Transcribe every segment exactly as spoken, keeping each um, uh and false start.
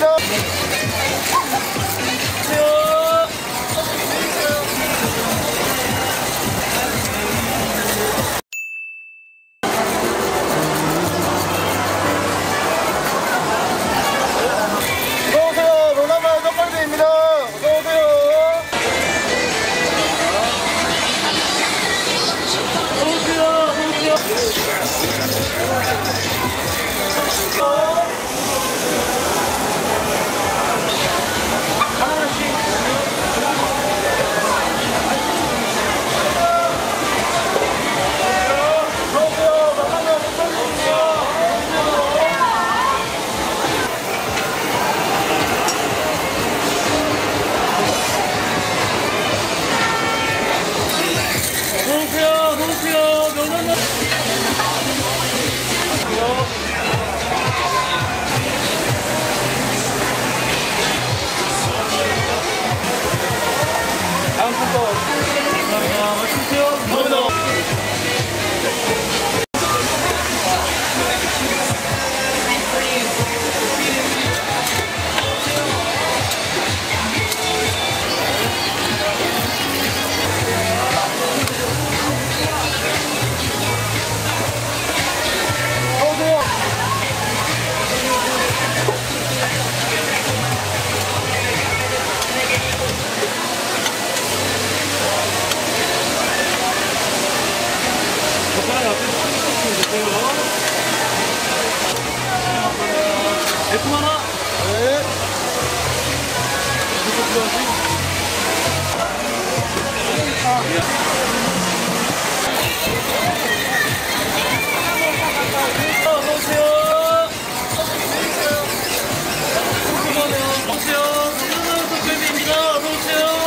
떡갈비입니다. 어서오세요. 로나마의 떡갈비입니다. 어서오세요. 매콤 하나? 네. 이거 필요하지? 어서오세요. 어서오세요. 동문시장 떡갈비입니다. 어서오세요.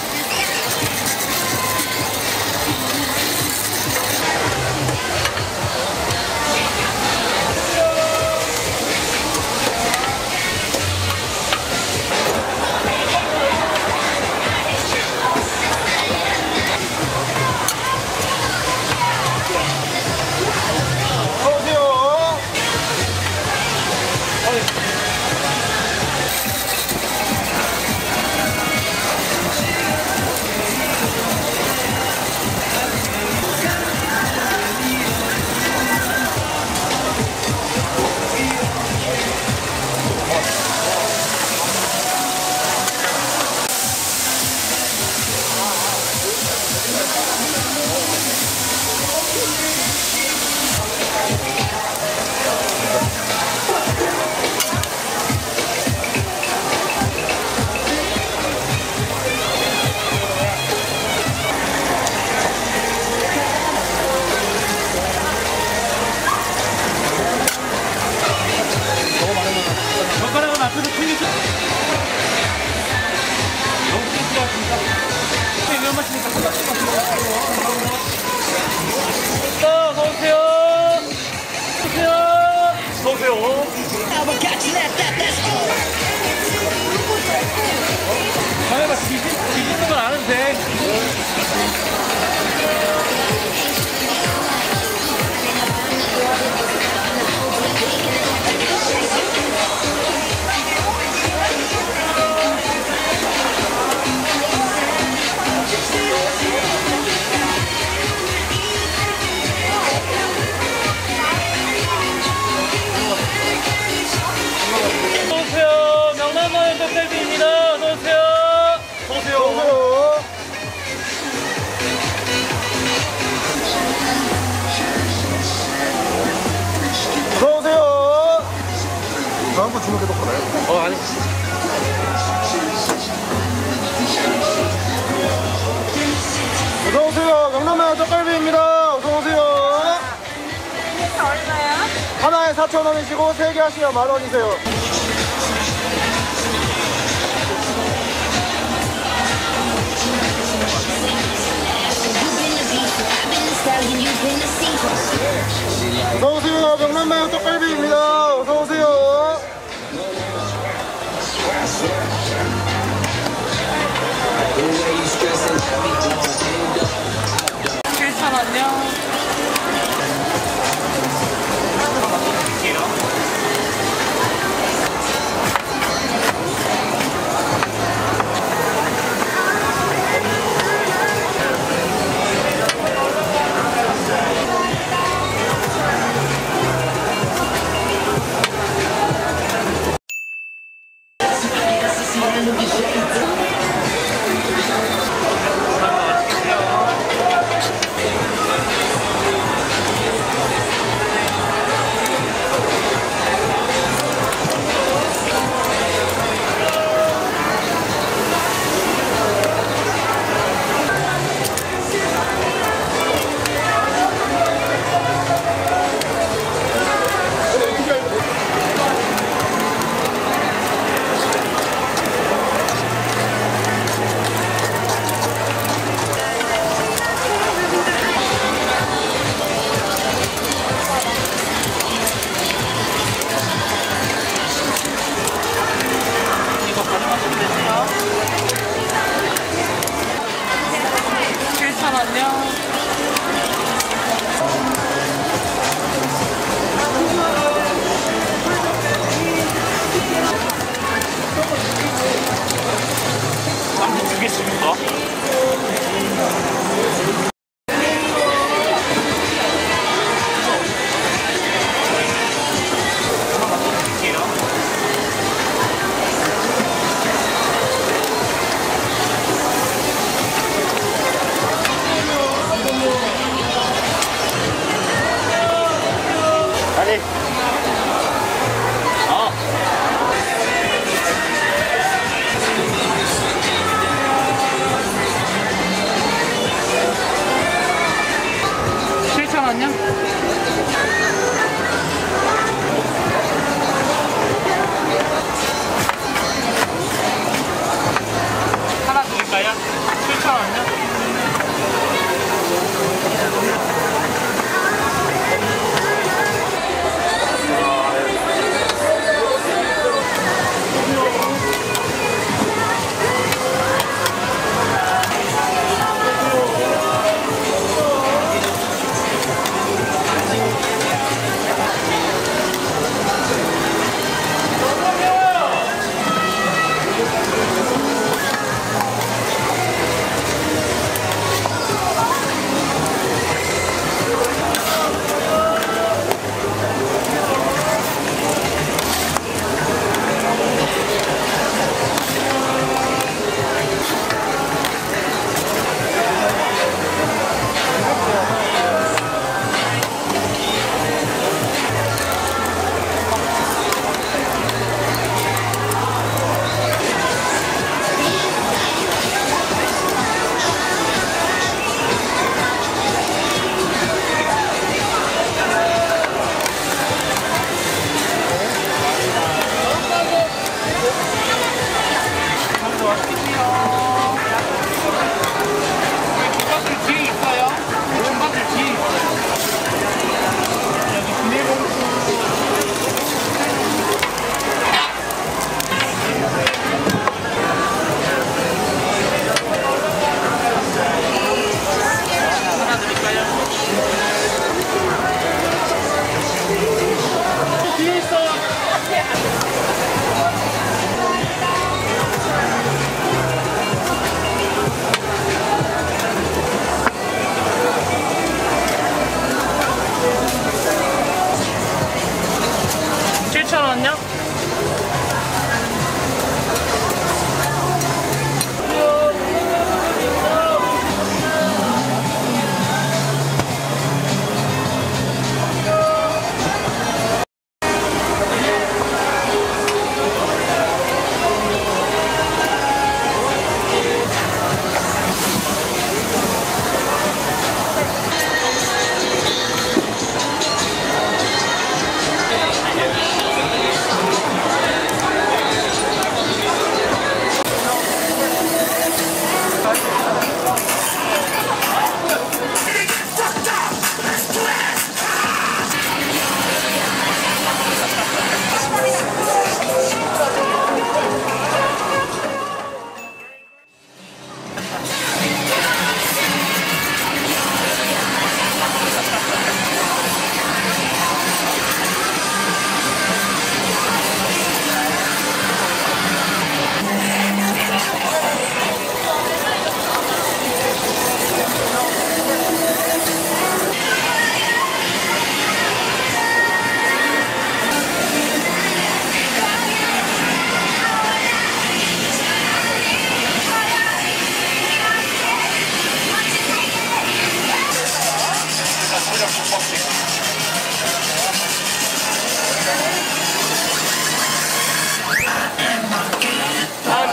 젓가락은 앞에서 챙겨줘. 너무 땡기하십니까? 위험하시니까 젓가락 마시고. 어서오세요. 어서오세요. 자네가 뒤집는 건 아는데. 어서오세요. 명란마을 떡갈비입니다. 어서오세요. 어서오세요. 어서오세요. 다음 거 주문해도 되나요? 어, 아니. 어서오세요. 명란마을 떡갈비입니다. 어서오세요. 얼마야? 하나에 사천 원이시고 세 개 하시면 만 원이세요. 어서오세요. 명란마요 떡갈비입니다. 어서오세요. 괜찮았냐? 칠천 원요. 쌈 두 개씩인가? 아니. 아. 칠천 원요. 하나 드릴까요? 칠천 원요? 김밥들 뒤에 있어요. 김밥들 뒤에 있어요. 여기 비닐봉투. 하나 드릴까요? 뒤에 있어. 칠천 원요?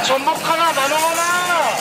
전복 하나, 만원 하나.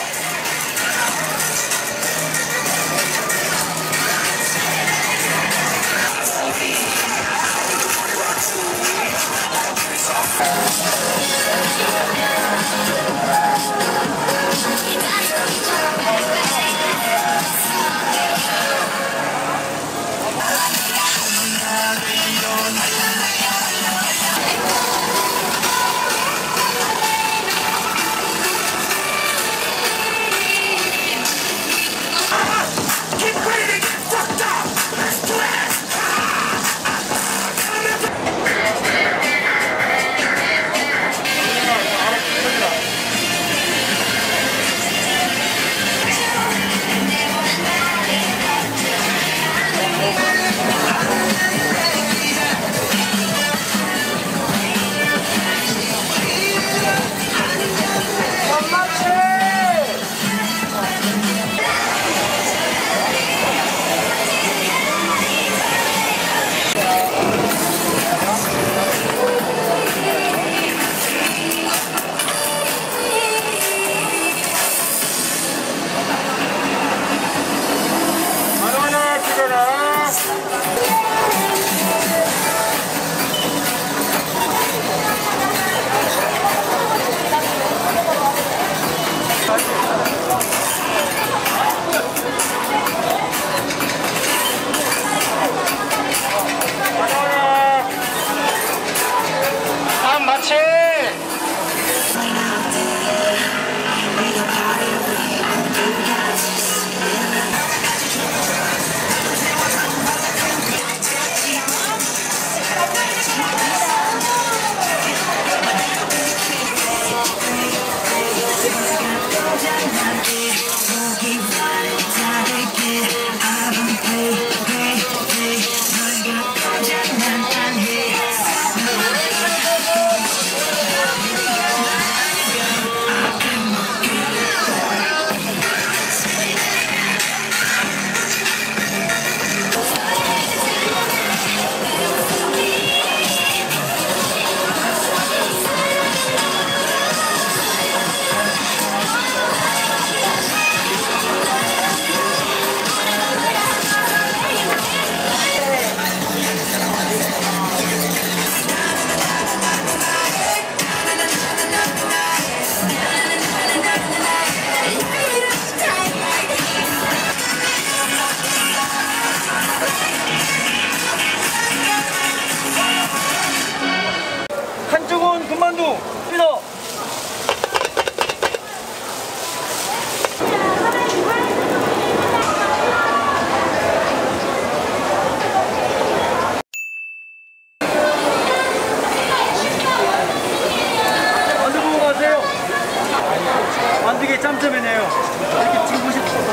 만두개 짬짜면이에요. 이렇게 지금 보실 수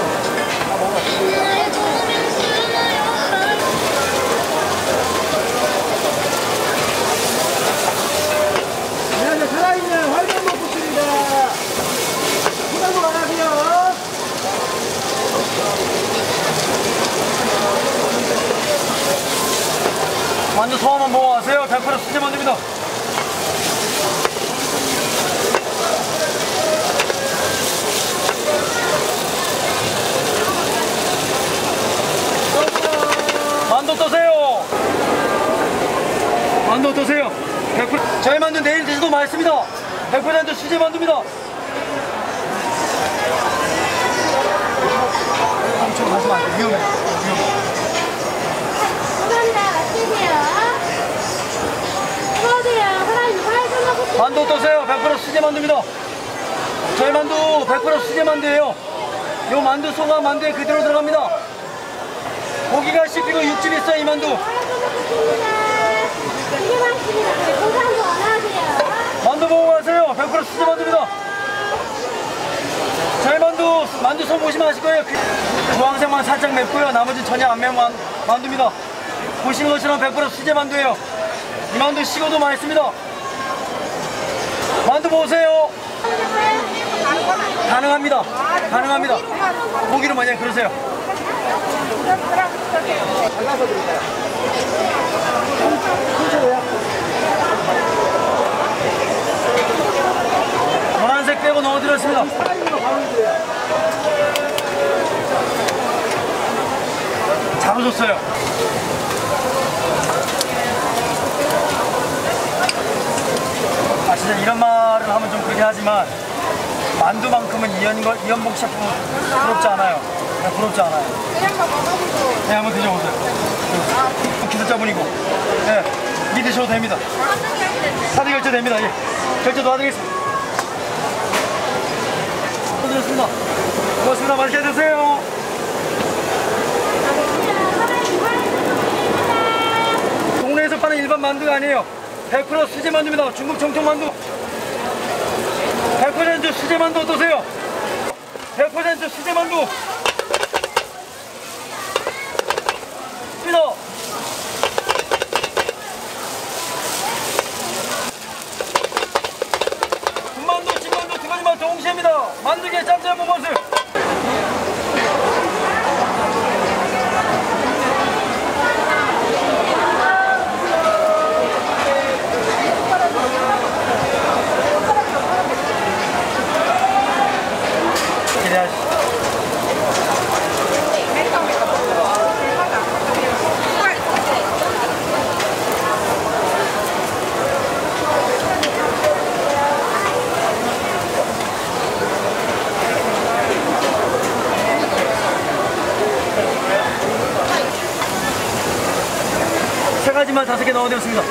네, 살아있는 활전복국입니다. 후반부 안하세요. 만두 소 한번 먹어가세요. 백 퍼센트 수제 만두입니다. 만두 어떠세요? 만두 어떠세요? 백 퍼센트 저희 만두 내일 드셔도 맛있습니다. 백 퍼센트 수제 만두입니다. 엄청 마시면 안 돼. 위험해. 위험해. 감사합니다. 맛있게요. 수고하세요. 살아있는 활전복국. 만두 어떠세요? 백 퍼센트 수제 만두입니다. 저희 만두 백 퍼센트 수제 만두예요. 요 만두 소가 만두에 그대로 들어갑니다. 고기가 씹히고 육즙이 있어요. 이 만두. 이게 맛있습니다. 건강도 원하세요. 만두 보고 가세요. 백 퍼센트 수제 만두입니다. 저희 만두, 만두 손 보시면 아실 거예요. 주황색만 살짝 맵고요. 나머지 전혀 안 매운 만, 만두입니다. 보시는 것처럼 백 퍼센트 수제 만두예요. 이 만두 식어도 맛있습니다. 만두 보세요. 가능합니다. 가능합니다. 고기로 만약에 그러세요. 잘라서 드릴까요? 노란색 빼고 들었습니다. 잘 오셨어요. 아 진짜 이런 말을 하면 좀 그렇게 하지만 만두만큼은 이연걸, 이연복 셰프는 부럽지 않아요. 그냥 부럽지 않아요. 네, 한번 드셔보세요. 기술자분이고 네, 믿으셔도 됩니다. 카드 결제 됩니다. 예. 결제 도와드리겠습니다. 고맙습니다. 고맙습니다. 맛있게 드세요. 동네에서 파는 일반 만두가 아니에요. 백 퍼센트 수제 만두입니다. 중국 정통 만두. 백 퍼센트 수제 만두 어떠세요? 백 퍼센트 수제 만두. 믿어. 군만두, 진만두 두 가지만 동시에입니다. 만두개 짬짬 먹어보세요. 기대하시죠. 세가지맛 다섯 개 넣어드렸습니다.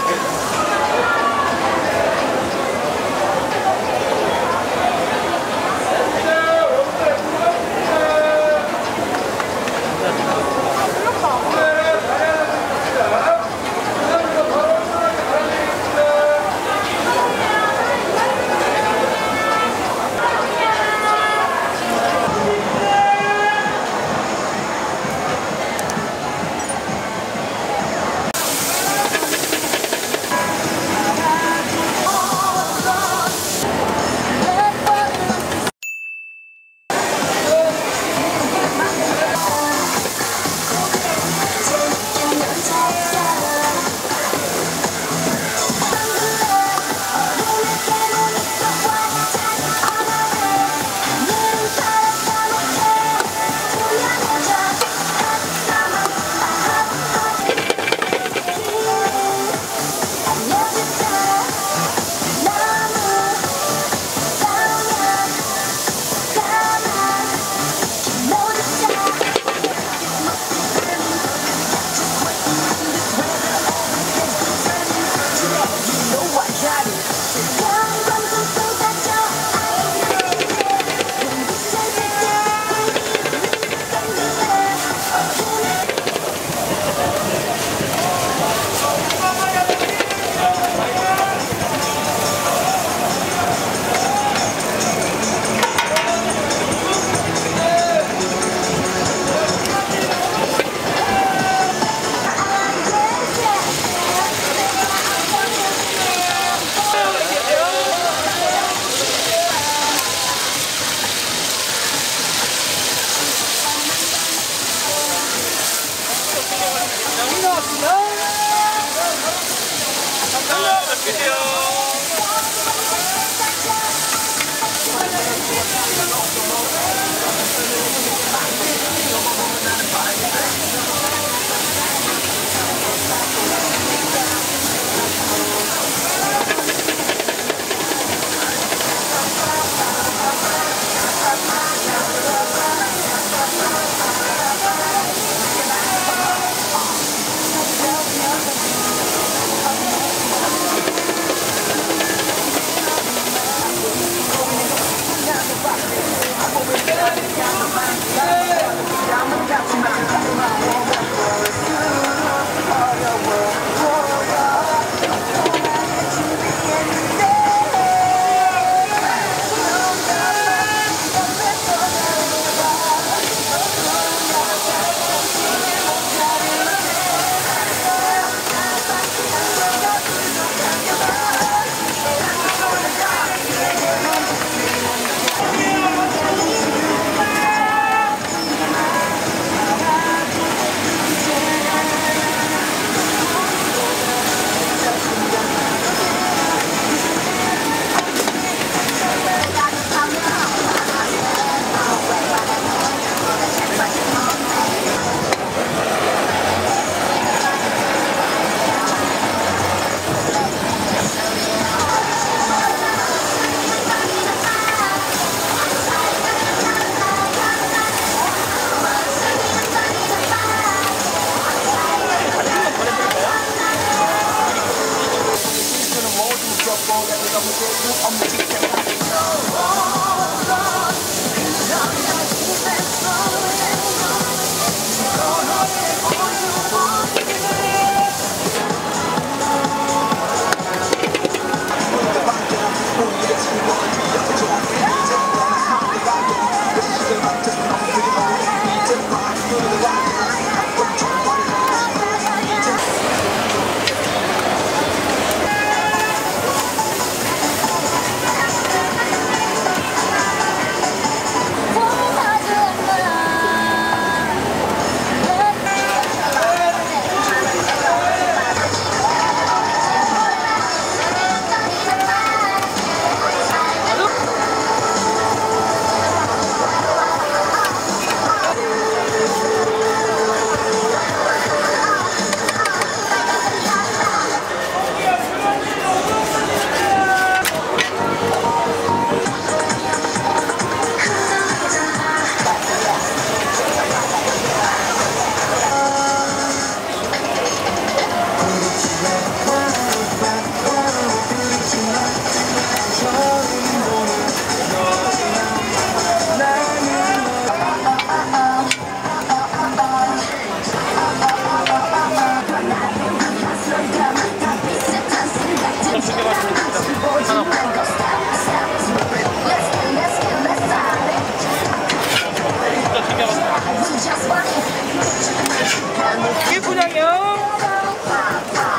이게 분양이요?